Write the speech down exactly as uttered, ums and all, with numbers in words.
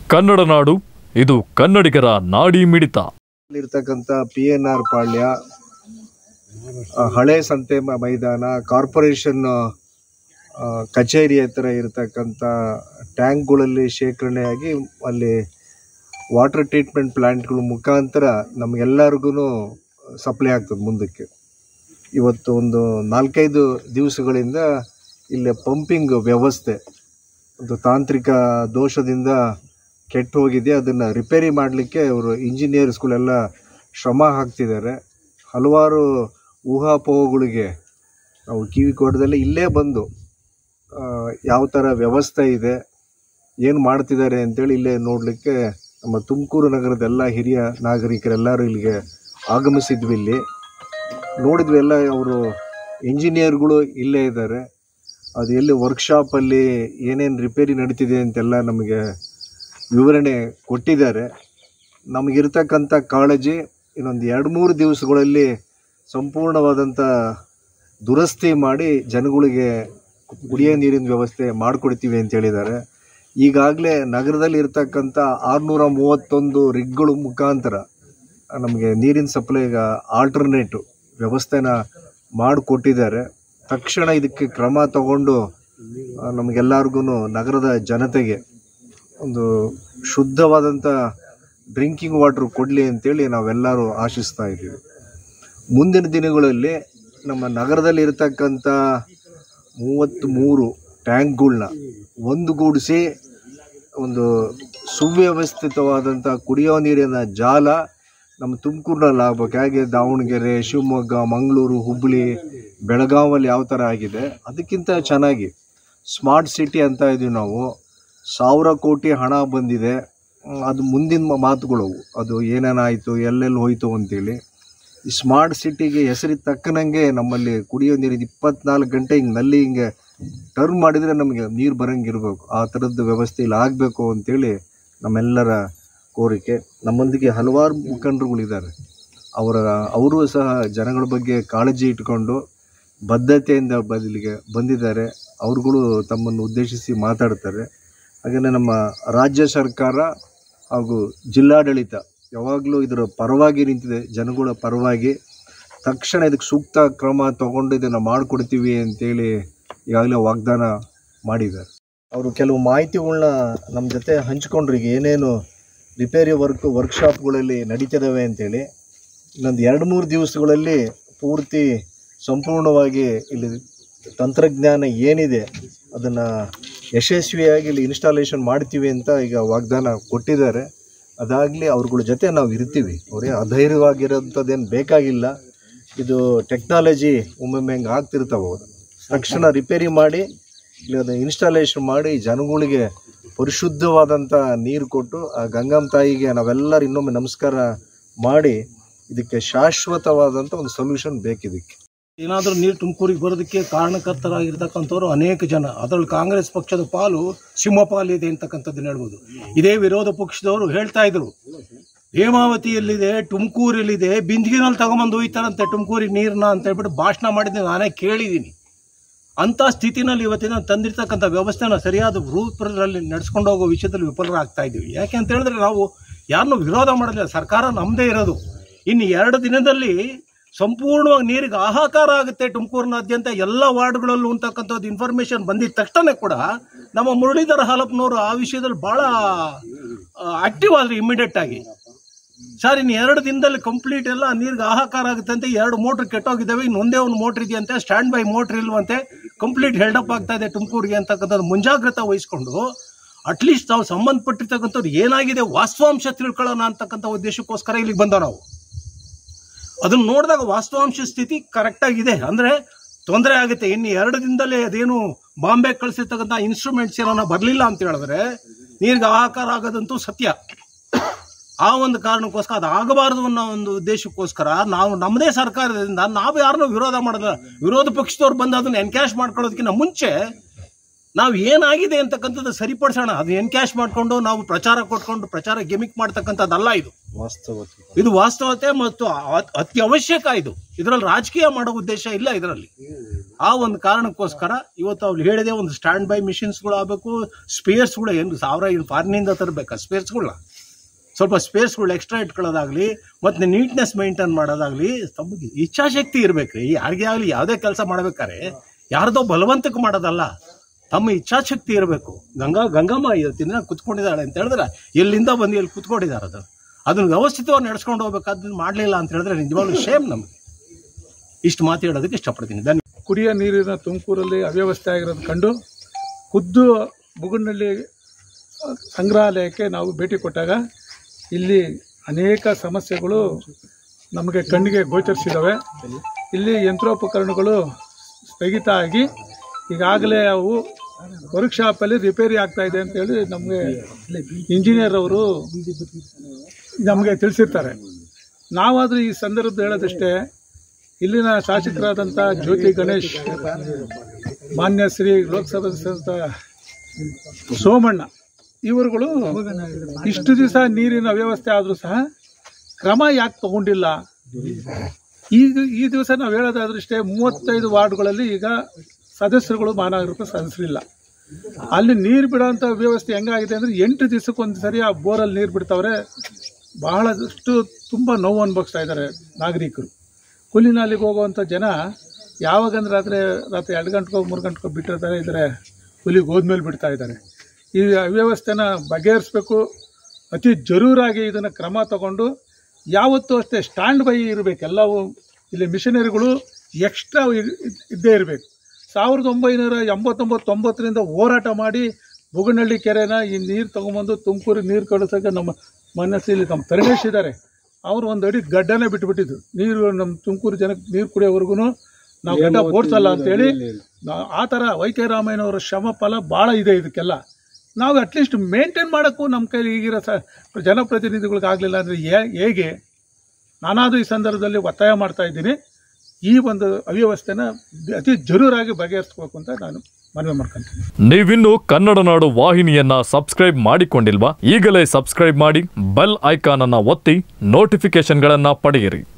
ಕನ್ನಡ ನಾಡು, ಇದು ಕನ್ನಡಿಗರ ನಾಡಿ ಮಿಡಿತ. ಇರ್ತಕ್ಕಂಥ ಪಿ ಎನ್ ಆರ್ ಪಾಳ್ಯ, ಹಳೆ ಸಂತೆ ಮೈದಾನ, ಕಾರ್ಪೊರೇಷನ್ ಕಚೇರಿ ಹತ್ರ ಇರತಕ್ಕಂಥ ಟ್ಯಾಂಕ್ಗಳಲ್ಲಿ ಶೇಖರಣೆಯಾಗಿ ಅಲ್ಲಿ ವಾಟರ್ ಟ್ರೀಟ್ಮೆಂಟ್ ಪ್ಲ್ಯಾಂಟ್ಗಳ ಮುಖಾಂತರ ನಮಗೆಲ್ಲರಿಗೂ ಸಪ್ಲೈ ಆಗ್ತದೆ ಮುಂದಕ್ಕೆ. ಇವತ್ತು ಒಂದು ನಾಲ್ಕೈದು ದಿವಸಗಳಿಂದ ಇಲ್ಲಿ ಪಂಪಿಂಗ್ ವ್ಯವಸ್ಥೆ ಒಂದು ತಾಂತ್ರಿಕ ದೋಷದಿಂದ ಕೆಟ್ಟು ಹೋಗಿದೆ. ಅದನ್ನು ರಿಪೇರಿ ಮಾಡಲಿಕ್ಕೆ ಅವರು ಇಂಜಿನಿಯರ್ಸ್ಗಳೆಲ್ಲ ಶ್ರಮ ಹಾಕ್ತಿದ್ದಾರೆ. ಹಲವಾರು ಊಹಾಪೋಹಗಳಿಗೆ ನಾವು ಕಿವಿ ಕೊಡದಲ್ಲಿ ಇಲ್ಲೇ ಬಂದು ಯಾವ ಥರ ವ್ಯವಸ್ಥೆ ಇದೆ, ಏನು ಮಾಡ್ತಿದ್ದಾರೆ ಅಂತೇಳಿ ಇಲ್ಲೇ ನೋಡಲಿಕ್ಕೆ ನಮ್ಮ ತುಮಕೂರು ನಗರದ ಎಲ್ಲ ಹಿರಿಯ ನಾಗರಿಕರೆಲ್ಲರೂ ಇಲ್ಲಿಗೆ ಆಗಮಿಸಿದ್ವಿ. ಇಲ್ಲಿ ನೋಡಿದ್ವಿ, ಎಲ್ಲ ಅವರು ಇಂಜಿನಿಯರ್ಗಳು ಇಲ್ಲೇ ಇದ್ದಾರೆ. ಅದು ಎಲ್ಲಿ ವರ್ಕ್ಶಾಪಲ್ಲಿ ಏನೇನು ರಿಪೇರಿ ನಡೀತಿದೆ ಅಂತೆಲ್ಲ ನಮಗೆ ವಿವರಣೆ ಕೊಟ್ಟಿದ್ದಾರೆ. ನಮಗಿರ್ತಕ್ಕಂಥ ಕಾಳಜಿ ಇನ್ನೊಂದು ಎರಡು ಮೂರು ದಿವಸಗಳಲ್ಲಿ ಸಂಪೂರ್ಣವಾದಂಥ ದುರಸ್ತಿ ಮಾಡಿ ಜನಗಳಿಗೆ ಕುಡಿಯೋ ನೀರಿನ ವ್ಯವಸ್ಥೆ ಮಾಡಿಕೊಡ್ತೀವಿ ಅಂತ ಹೇಳಿದ್ದಾರೆ. ಈಗಾಗಲೇ ನಗರದಲ್ಲಿ ಇರ್ತಕ್ಕಂಥ ಆರುನೂರ ಮೂವತ್ತೊಂದು ರಿಗ್ಗಳು ಮುಖಾಂತರ ನಮಗೆ ನೀರಿನ ಸಪ್ಲೈಗೆ ಆಲ್ಟರ್ನೇಟಿವ್ ವ್ಯವಸ್ಥೆನ ಮಾಡಿಕೊಟ್ಟಿದ್ದಾರೆ. ತಕ್ಷಣ ಇದಕ್ಕೆ ಕ್ರಮ ತಗೊಂಡು ನಮಗೆಲ್ಲರಿಗೂ ನಗರದ ಜನತೆಗೆ ಒಂದು ಶುದ್ಧವಾದಂಥ ಡ್ರಿಂಕಿಂಗ್ ವಾಟ್ರ್ ಕೊಡಲಿ ಅಂತೇಳಿ ನಾವೆಲ್ಲರೂ ಆಶಿಸ್ತಾ ಇದ್ದೀವಿ. ಮುಂದಿನ ದಿನಗಳಲ್ಲಿ ನಮ್ಮ ನಗರದಲ್ಲಿ ಇರತಕ್ಕಂಥ ಮೂವತ್ತ್ಮೂರು ಟ್ಯಾಂಕ್ಗಳನ್ನ ಒಂದುಗೂಡಿಸಿ ಒಂದು ಸುವ್ಯವಸ್ಥಿತವಾದಂಥ ಕುಡಿಯೋ ನೀರಿನ ಜಾಲ ನಮ್ಮ ತುಮಕೂರಿನಲ್ಲಿ ಆಗ್ಬೇಕು. ಹಾಗೆ ದಾವಣಗೆರೆ, ಶಿವಮೊಗ್ಗ, ಮಂಗಳೂರು, ಹುಬ್ಬಳ್ಳಿ, ಬೆಳಗಾವಲ್ಲಿ ಯಾವ ಥರ ಆಗಿದೆ ಅದಕ್ಕಿಂತ ಚೆನ್ನಾಗಿ ಸ್ಮಾರ್ಟ್ ಸಿಟಿ ಅಂತ ಇದ್ದೀವಿ ನಾವು. ಸಾವಿರ ಕೋಟಿ ಹಣ ಬಂದಿದೆ. ಅದು ಮುಂದಿನ ಮಾತುಗಳು, ಅದು ಏನೇನಾಯಿತು, ಎಲ್ಲೆಲ್ಲಿ ಹೋಯಿತು ಅಂತೇಳಿ. ಈ ಸ್ಮಾರ್ಟ್ ಸಿಟಿಗೆ ಹೆಸರಿಗೆ ತಕ್ಕನಂಗೆ ನಮ್ಮಲ್ಲಿ ಕುಡಿಯೋ ನೀರಿನ ಇಪ್ಪತ್ನಾಲ್ಕು ಗಂಟೆ ಹಿಂಗೆ ನಲ್ಲಿ ಹಿಂಗೆ ಟರ್ನ್ ಮಾಡಿದರೆ ನಮಗೆ ನೀರು ಬರೋಂಗಿರ್ಬೇಕು. ಆ ಥರದ್ದು ವ್ಯವಸ್ಥೆ ಇಲ್ಲಿ ಆಗಬೇಕು ಅಂತೇಳಿ ನಮ್ಮೆಲ್ಲರ ಕೋರಿಕೆ. ನಮ್ಮೊಂದಿಗೆ ಹಲವಾರು ಮುಖಂಡರುಗಳಿದ್ದಾರೆ. ಅವರ ಅವರು ಸಹ ಜನಗಳ ಬಗ್ಗೆ ಕಾಳಜಿ ಇಟ್ಕೊಂಡು ಬದ್ಧತೆಯಿಂದ ಬದಲಿಗೆ ಬಂದಿದ್ದಾರೆ. ಅವ್ರುಗಳು ತಮ್ಮನ್ನು ಉದ್ದೇಶಿಸಿ ಮಾತಾಡ್ತಾರೆ. ಹಾಗೆಯೇ ನಮ್ಮ ರಾಜ್ಯ ಸರ್ಕಾರ ಹಾಗೂ ಜಿಲ್ಲಾಡಳಿತ ಯಾವಾಗಲೂ ಇದರ ಪರವಾಗಿ ನಿಂತಿದೆ, ಜನಗಳ ಪರವಾಗಿ. ತಕ್ಷಣ ಇದಕ್ಕೆ ಸೂಕ್ತ ಕ್ರಮ ತಗೊಂಡು ಇದನ್ನು ಮಾಡಿಕೊಡ್ತೀವಿ ಅಂತೇಳಿ ಈಗಾಗಲೇ ವಾಗ್ದಾನ ಮಾಡಿದ್ದಾರೆ. ಅವರು ಕೆಲವು ಮಾಹಿತಿಗಳನ್ನ ನಮ್ಮ ಜೊತೆ ಹಂಚ್ಕೊಂಡ್ರು. ಈಗ ಏನೇನು ರಿಪೇರಿ ವರ್ಕ್ ವರ್ಕ್ಶಾಪ್ಗಳಲ್ಲಿ ನಡೀತಿದ್ದಾವೆ ಅಂತೇಳಿ ಇನ್ನೊಂದು ಎರಡು ಮೂರು ದಿವಸಗಳಲ್ಲಿ ಪೂರ್ತಿ ಸಂಪೂರ್ಣವಾಗಿ ಇಲ್ಲಿ ತಂತ್ರಜ್ಞಾನ ಏನಿದೆ ಅದನ್ನು ಯಶಸ್ವಿಯಾಗಿ ಇಲ್ಲಿ ಇನ್ಸ್ಟಾಲೇಷನ್ ಮಾಡ್ತೀವಿ ಅಂತ ಈಗ ವಾಗ್ದಾನ ಕೊಟ್ಟಿದ್ದಾರೆ. ಅದಾಗಲಿ ಅವ್ರಗಳ ಜೊತೆ ನಾವು ಇರ್ತೀವಿ. ಅವರೇ ಅಧೈರ್ಯವಾಗಿರೋಂಥದ್ದೇನು ಬೇಕಾಗಿಲ್ಲ. ಇದು ಟೆಕ್ನಾಲಜಿ ಒಮ್ಮೊಮ್ಮೆ ಹೆಂಗೆ ಆಗ್ತಿರ್ತಾವೆ, ತಕ್ಷಣ ರಿಪೇರಿ ಮಾಡಿ ಇಲ್ಲಿ ಅದನ್ನು ಇನ್ಸ್ಟಾಲೇಷನ್ ಮಾಡಿ ಜನಗಳಿಗೆ ಪರಿಶುದ್ಧವಾದಂಥ ನೀರು ಕೊಟ್ಟು ಆ ಗಂಗಮ್ಮ ತಾಯಿಗೆ ನಾವೆಲ್ಲರೂ ಇನ್ನೊಮ್ಮೆ ನಮಸ್ಕಾರ ಮಾಡಿ ಇದಕ್ಕೆ ಶಾಶ್ವತವಾದಂಥ ಒಂದು ಸೊಲ್ಯೂಷನ್ ಬೇಕಿದಕ್ಕೆ. ಏನಾದರೂ ನೀರು ತುಮಕೂರಿಗೆ ಬರೋದಕ್ಕೆ ಕಾರಣಕರ್ತರಾಗಿರ್ತಕ್ಕಂಥವ್ರು ಅನೇಕ ಜನ, ಅದರಲ್ಲಿ ಕಾಂಗ್ರೆಸ್ ಪಕ್ಷದ ಪಾಲು ಸಿಂಹಪಾಲಿದೆ ಅಂತಕ್ಕಂಥದ್ದನ್ನು ಹೇಳ್ಬೋದು. ಇದೇ ವಿರೋಧ ಪಕ್ಷದವರು ಹೇಳ್ತಾ ಇದ್ರು, ಹೇಮಾವತಿಯಲ್ಲಿದೆ, ತುಮಕೂರಲ್ಲಿದೆ, ಬಿಂದಿಗೆನಲ್ಲಿ ತಗೊಂಬಂದು ಒಯ್ತಾರಂತೆ ತುಮಕೂರಿಗೆ ನೀರನ್ನ ಅಂತ ಹೇಳ್ಬಿಟ್ಟು ಭಾಷಣ ಮಾಡಿದ್ದೀನಿ, ನಾನೇ ಕೇಳಿದ್ದೀನಿ. ಅಂಥ ಸ್ಥಿತಿನಲ್ಲಿ ಇವತ್ತಿನ ತಂದಿರ್ತಕ್ಕಂಥ ವ್ಯವಸ್ಥೆನ ಸರಿಯಾದ ರೂಪದಲ್ಲಿ ನಡೆಸ್ಕೊಂಡು ಹೋಗೋ ವಿಷಯದಲ್ಲಿ ವಿಫಲರಾಗ್ತಾ ಇದ್ದೀವಿ. ಯಾಕೆ ಅಂತ ಹೇಳಿದ್ರೆ ನಾವು ಯಾರನ್ನೂ ವಿರೋಧ ಮಾಡೋದಿಲ್ಲ, ಸರ್ಕಾರ ನಮ್ಮದೇ ಇರೋದು. ಇನ್ನು ಎರಡು ದಿನದಲ್ಲಿ ಸಂಪೂರ್ಣವಾಗಿ ನೀರಿಗೆ ಹಾಹಾಕಾರ ಆಗುತ್ತೆ ತುಮಕೂರಿನಾದ್ಯಂತ ಎಲ್ಲ ವಾರ್ಡ್ಗಳಲ್ಲೂ ಅಂತಕ್ಕಂಥದ್ದು ಇನ್ಫಾರ್ಮೇಶನ್ ಬಂದಿದ್ದ ತಕ್ಷಣ ಕೂಡ ನಮ್ಮ ಮುರಳೀಧರ ಹಾಲಪ್ಪನವರು ಆ ವಿಷಯದಲ್ಲಿ ಭಾಳ ಆಕ್ಟಿವ್ ಆದರು. ಇಮಿಡಿಯೇಟ್ ಆಗಿ, ಸರ್ ಇನ್ನು ಎರಡು ದಿನದಲ್ಲಿ ಕಂಪ್ಲೀಟ್ ಎಲ್ಲ ನೀರಿಗೆ ಹಾಹಾಕಾರ ಆಗುತ್ತೆ ಅಂತ, ಎರಡು ಮೋಟ್ರ್ ಕೆಟ್ಟೋಗಿದ್ದಾವೆ, ಇನ್ನು ಒಂದೇ ಒಂದು ಮೋಟ್ರ್ ಇದೆಯಂತೆ, ಸ್ಟ್ಯಾಂಡ್ ಬೈ ಮೋಟ್ರ್ ಇಲ್ವಂತೆ, ಕಂಪ್ಲೀಟ್ ಹೆಲ್ಡಪ್ ಆಗ್ತಾ ಇದೆ ತುಮಕೂರಿಗೆ ಅಂತಕ್ಕಂಥದ್ದು ಮುಂಜಾಗ್ರತೆ ವಹಿಸ್ಕೊಂಡು ಅಟ್ಲೀಸ್ಟ್ ನಾವು ಸಂಬಂಧಪಟ್ಟಿರ್ತಕ್ಕಂಥವ್ರು ಏನಾಗಿದೆ ವಾಸ್ತವಾಂಶ ತಿಳ್ಕೊಳ್ಳೋಣ ಅಂತಕ್ಕಂಥ ಉದ್ದೇಶಕ್ಕೋಸ್ಕರ ಇಲ್ಲಿಗೆ ಬಂದೋ ನಾವು. ಅದನ್ನು ನೋಡಿದಾಗ ವಾಸ್ತವಾಂಶ ಸ್ಥಿತಿ ಕರೆಕ್ಟಾಗಿದೆ. ಅಂದರೆ ತೊಂದರೆ ಆಗುತ್ತೆ. ಇನ್ನು ಎರಡು ದಿನದಲ್ಲಿ ಅದೇನು ಬಾಂಬೆ ಕಳಿಸಿರ್ತಕ್ಕಂಥ ಇನ್ಸ್ಟ್ರೂಮೆಂಟ್ಸ್ ಏನೋ ಬರಲಿಲ್ಲ ಅಂತ ಹೇಳಿದ್ರೆ ನೀರಿಗೆ ಹಾಹಾಕಾರ ಆಗೋದಂತೂ ಸತ್ಯ. ಆ ಒಂದು ಕಾರಣಕ್ಕೋಸ್ಕರ ಅದು ಆಗಬಾರದು ಅನ್ನೋ ಒಂದು ಉದ್ದೇಶಕ್ಕೋಸ್ಕರ ನಾವು ನಮ್ಮದೇ ಸರ್ಕಾರದಿಂದ ನಾವು ಯಾರನ್ನೂ ವಿರೋಧ ಮಾಡೋದಿಲ್ಲ. ವಿರೋಧ ಪಕ್ಷದವ್ರು ಬಂದು ಅದನ್ನು ಎನ್ಕ್ಯಾಶ್ ಮಾಡ್ಕೊಳ್ಳೋದಕ್ಕಿಂತ ಮುಂಚೆ ನಾವು ಏನಾಗಿದೆ ಅಂತಕ್ಕಂಥದ್ದು ಸರಿಪಡಿಸೋಣ. ಅದು ಎನ್ಕ್ಯಾಶ್ ಮಾಡಿಕೊಂಡು ನಾವು ಪ್ರಚಾರ ಕೊಟ್ಕೊಂಡು ಪ್ರಚಾರ ಗಿಮಿಕ್ ಮಾಡ್ತಕ್ಕಂಥದ್ದಲ್ಲ. ಇದು ವಾಸ್ತವತೆ, ಇದು ವಾಸ್ತವತೆ ಮತ್ತು ಅತ್ಯವಶ್ಯಕ. ಇದು ಇದರಲ್ಲಿ ರಾಜಕೀಯ ಮಾಡೋ ಉದ್ದೇಶ ಇಲ್ಲ ಇದರಲ್ಲಿ. ಆ ಒಂದು ಕಾರಣಕ್ಕೋಸ್ಕರ ಇವತ್ತು ಅವ್ರು ಹೇಳಿದೆ ಒಂದು ಸ್ಟ್ಯಾಂಡ್ ಬೈ ಮಿಷಿನ್ಸ್ಗಳು ಆಗಬೇಕು, ಸ್ಪೇರ್ಸ್ಗಳು ಏನು ಸಾವಿರ ಏನು ಫಾರಿನಿಂದ ತರಬೇಕಾ ಸ್ಪೇರ್ಸ್ಗಳನ್ನ, ಸ್ವಲ್ಪ ಸ್ಪೇಸ್ಗಳು ಎಕ್ಸ್ಟ್ರಾ ಇಟ್ಕೊಳ್ಳೋದಾಗ್ಲಿ ಮತ್ತು ನೀಟ್ನೆಸ್ ಮೇಂಟೈನ್ ಮಾಡೋದಾಗ್ಲಿ ತಮಗೆ ಇಚ್ಛಾಶಕ್ತಿ ಇರಬೇಕು. ಯಾರಿಗೇ ಆಗಲಿ ಯಾವುದೇ ಕೆಲಸ ಮಾಡ್ಬೇಕಾದ್ರೆ ಯಾರ್ದೋ ಬಲವಂತಕ್ಕೆ ಮಾಡೋದಲ್ಲ, ತಮ್ಮ ಇಚ್ಛಾಶಕ್ತಿ ಇರಬೇಕು. ಗಂಗಾ ಗಂಗಮ್ಮ ಇವತ್ತಿನ ಕುತ್ಕೊಂಡಿದ್ದಾಳೆ ಅಂತ ಹೇಳಿದ್ರೆ ಎಲ್ಲಿಂದ ಬಂದು ಎಲ್ಲಿ ಕುತ್ಕೊಂಡಿದ್ದಾರೆ, ಅದು ಅದನ್ನು ವ್ಯವಸ್ಥಿತವಾಗಿ ನಡೆಸ್ಕೊಂಡು ಹೋಗ್ಬೇಕಾದ್ರೆ ಮಾಡಲಿಲ್ಲ ಅಂತ ಹೇಳಿದ್ರೆ ನಿಜವಾಗ್ಲೂ ಶೇಮ್ ನಮಗೆ. ಇಷ್ಟು ಮಾತು ಹೇಳೋದಕ್ಕೆ ಇಷ್ಟಪಡ್ತೀನಿ. ಧನ್ಯವಾದ. ಕುಡಿಯ ನೀರಿನ ತುಮಕೂರಲ್ಲಿ ಅವ್ಯವಸ್ಥೆ ಆಗಿರೋದು ಕಂಡು ಖುದ್ದು ಬುಗುನಹಳ್ಳಿ ಸಂಗ್ರಹಾಲಯಕ್ಕೆ ನಾವು ಭೇಟಿ ಕೊಟ್ಟಾಗ ಇಲ್ಲಿ ಅನೇಕ ಸಮಸ್ಯೆಗಳು ನಮಗೆ ಕಣ್ಣಿಗೆ ಗೋಚರಿಸಿದ್ದಾವೆ. ಇಲ್ಲಿ ಯಂತ್ರೋಪಕರಣಗಳು ಸ್ಥಗಿತ ಆಗಿ ಈಗಾಗಲೇ ಅವು ವರ್ಕ್ಶಾಪಲ್ಲಿ ರಿಪೇರಿ ಆಗ್ತಾ ಇದೆ ಅಂತ ಹೇಳಿ ನಮಗೆ ಇಂಜಿನಿಯರ್ ಅವರು ನಮಗೆ ತಿಳಿಸಿರ್ತಾರೆ. ನಾವಾದರೂ ಈ ಸಂದರ್ಭದ ಹೇಳೋದಷ್ಟೇ, ಇಲ್ಲಿನ ಶಾಸಕರಾದಂಥ ಜ್ಯೋತಿ ಗಣೇಶ್, ಮಾನ್ಯ ಶ್ರೀ ಲೋಕಸಭಾ ಸದಸ್ಯ ಸೋಮಣ್ಣ ಇವರುಗಳು ಇಷ್ಟು ದಿವಸ ನೀರಿನ ವ್ಯವಸ್ಥೆ ಆದರೂ ಸಹ ಕ್ರಮ ಯಾಕೆ ತಗೊಂಡಿಲ್ಲ? ಈಗ ಈ ದಿವಸ ನಾವು ಹೇಳೋದಾದ್ರಷ್ಟೇ ಮೂವತ್ತೈದು ವಾರ್ಡ್ಗಳಲ್ಲಿ ಈಗ ಸದಸ್ಯರುಗಳು ಮಹಾನಗರದ ಸದಸ್ಯರಿಲ್ಲ. ಅಲ್ಲಿ ನೀರು ಬಿಡೋಂಥ ವ್ಯವಸ್ಥೆ ಹೆಂಗಾಗಿದೆ ಅಂದರೆ ಎಂಟು ದಿವಸಕ್ಕೊಂದು ಸರಿ ಆ ಬೋರಲ್ಲಿ ನೀರು ಬಿಡ್ತಾವ್ರೆ. ಬಹಳಷ್ಟು ತುಂಬ ನೋವು ಅನುಭವಿಸ್ತಾ ಇದ್ದಾರೆ ನಾಗರಿಕರು. ಕೂಲಿನಾಲಿಗೆ ಹೋಗುವಂಥ ಜನ ಯಾವಾಗಂದ್ರೆ ರಾತ್ರಿ ರಾತ್ರಿ ಎರಡು ಗಂಟೆಗೋ ಮೂರು ಗಂಟೆಗೋ ಬಿಟ್ಟಿರ್ತಾರೆ, ಇದ್ದಾರೆ ಕೂಲಿಗೆ ಹೋದ್ಮೇಲೆ ಬಿಡ್ತಾ ಇದ್ದಾರೆ. ಈ ಅವ್ಯವಸ್ಥೆನ ಬಗೆಹರಿಸ್ಬೇಕು. ಅತಿ ಜರೂರಾಗಿ ಇದನ್ನು ಕ್ರಮ ತಗೊಂಡು ಯಾವತ್ತೂ ಅಷ್ಟೇ ಸ್ಟ್ಯಾಂಡ್ ಬೈ ಇರಬೇಕು. ಎಲ್ಲವೂ ಇಲ್ಲಿ ಮಿಷನರಿಗಳು ಎಕ್ಸ್ಟ್ರಾ ಇದ್ದೇ ಇರಬೇಕು. ಸಾವಿರದ ಒಂಬೈನೂರ ಎಂಬತ್ತೊಂಬತ್ತು ತೊಂಬತ್ತರಿಂದ ಹೋರಾಟ ಮಾಡಿ ಬುಗುನಹಳ್ಳಿ ಕೆರೆನ ಈ ನೀರು ತೊಗೊಂಬಂದು ತುಮಕೂರಿಗೆ ನೀರು ಕಳಿಸೋಕೆ ನಮ್ಮ ಮನಸ್ಸಲ್ಲಿ ನಮ್ಮ ತರಣೇಶ್ ಇದ್ದಾರೆ, ಅವರು ಒಂದು ಅಡಿ ಗಡ್ಡನೇ ಬಿಟ್ಟುಬಿಟ್ಟಿದ್ರು. ನೀರು ನಮ್ಮ ತುಮಕೂರು ಜನಕ್ಕೆ ನೀರು ಕುಡಿಯೋವರೆಗೂ ನಾವು ಗಡ್ಡ ಓಡಿಸಲ್ಲ ಅಂತೇಳಿ. ಆ ಥರ ವೈ ಕೆ ರಾಮಯ್ಯನವರ ಶ್ರಮ ಫಲ ಭಾಳ ಇದೆ. ಇದಕ್ಕೆಲ್ಲ ನಾವು ಅಟ್ಲೀಸ್ಟ್ ಮೇಂಟೈನ್ ಮಾಡೋಕ್ಕೂ ನಮ್ಮ ಕೈಲಿ ಈಗಿರೋ ಸ ಜನಪ್ರತಿನಿಧಿಗಳಿಗಾಗಲಿಲ್ಲ ಅಂದರೆ ಹೇಗೆ? ನಾನಾದರೂ ಈ ಸಂದರ್ಭದಲ್ಲಿ ಒತ್ತಾಯ ಮಾಡ್ತಾ ಇದ್ದೀನಿ, ಈ ಒಂದು ಅವ್ಯವಸ್ಥೆನ ಅತಿ ಜರೂರಾಗಿ ಬಗೆಹರಿಸ್ಬೇಕು ಅಂತ ನಾನು ಮನವಿ ಮಾಡ್ಕೊಂತೀನಿ. ನೀವಿನ್ನು ಕನ್ನಡ ನಾಡು ವಾಹಿನಿಯನ್ನ ಸಬ್ಸ್ಕ್ರೈಬ್ ಮಾಡಿಕೊಂಡಿಲ್ವಾ? ಈಗಲೇ ಸಬ್ಸ್ಕ್ರೈಬ್ ಮಾಡಿ, ಬೆಲ್ ಐಕಾನ್ ಅನ್ನ ಒತ್ತಿ ನೋಟಿಫಿಕೇಶನ್ಗಳನ್ನ ಪಡೆಯಿರಿ.